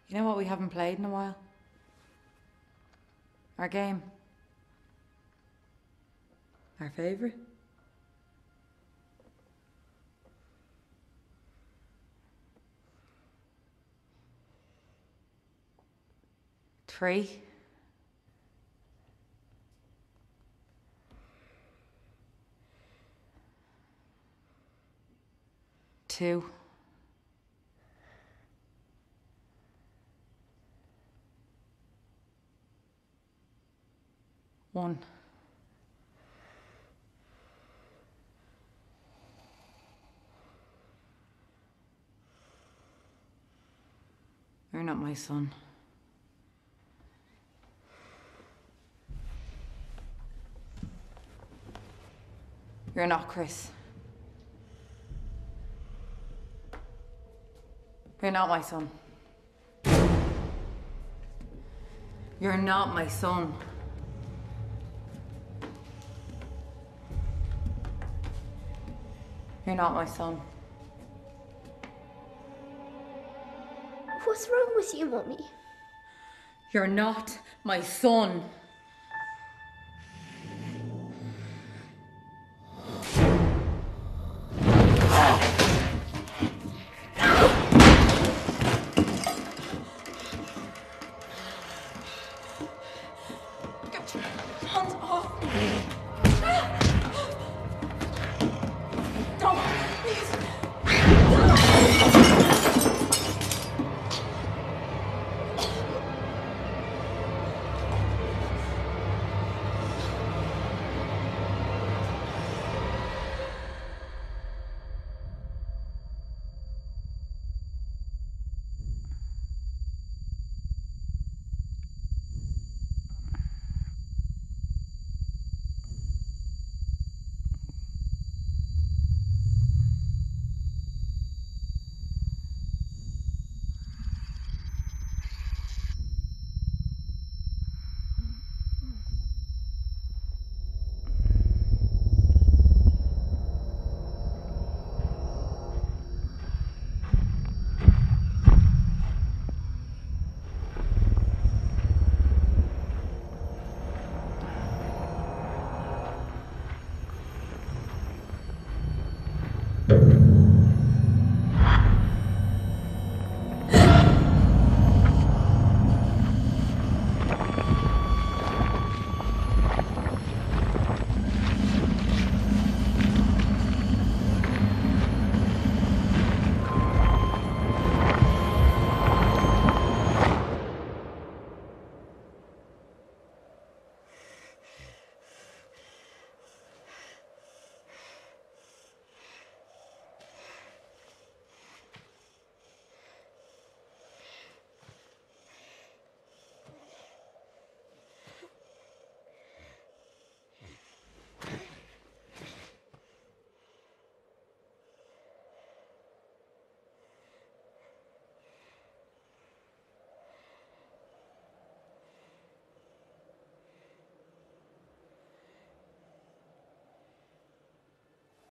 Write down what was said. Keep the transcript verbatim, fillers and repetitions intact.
You know what we haven't played in a while? Our game. Our favourite. Three. Two. One. You're not my son. You're not Chris. You're not my son. You're not my son. You're not my son. What's wrong with you, Mummy? You're not my son. Get your hands off me.